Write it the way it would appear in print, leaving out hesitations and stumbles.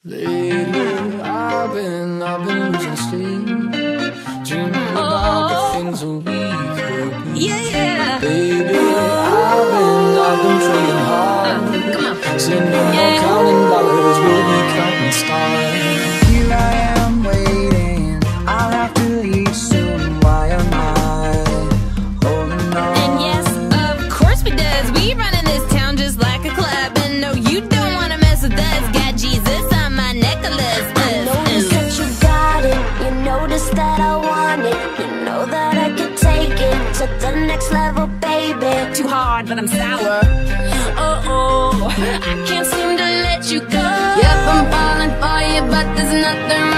Lately, I've been losing sleep, dreaming about the things that we could be. Yeah. Baby, I've been praying hard, saying no more counting dollars, we'll be counting stars. Here I am waiting, I'll have to leave soon. Why am I holding on? And yes, of course we does. We running this town just like a club, and no, you don't wanna mess with us. Got Jesus on my necklace. Notice that you got it, you notice that I want it, you know that I could take it to the next level, baby. Too hard, but I'm sour. Oh, I can't seem to let you go. Yep, I'm falling for you, but there's nothing